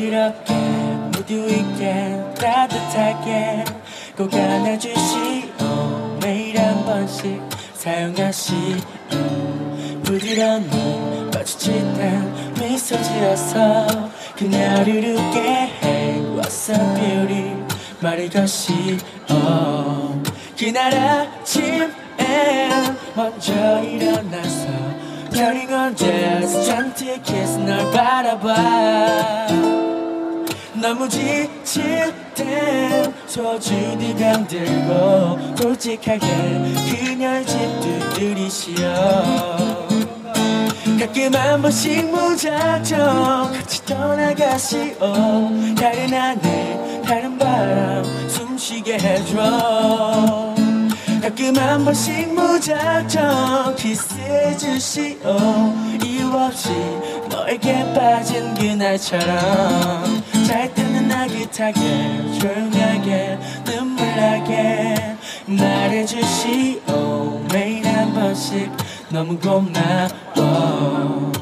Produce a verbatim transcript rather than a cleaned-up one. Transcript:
부드럽게 무드 있게 따뜻하게 꼭 안아주시오. 매일 한 번씩 사용하시오. 부드러운 눈 마주칠 땐 미소 지어서 그녀를 웃게 해. What's up beauty 말을 거시오. 그날 아침엔 먼저 일어나서 Turning on jazz 잔뜩 kiss 널 바라봐. 너무 지칠 땐 소주 두 병 들고 솔직하게 그녀의 집 두드리시오. 가끔 한 번씩 무작정 같이 떠나가시오. 다른 하늘 다른 바람 숨쉬게 해줘. 가끔 한 번씩 무작정 키스해주시오. 이유 없이 너에게 빠진 그날처럼 잘 때는 나긋하게 조용하게 눈물 나게 말해주시오. 매일 한 번씩 너무 고마워.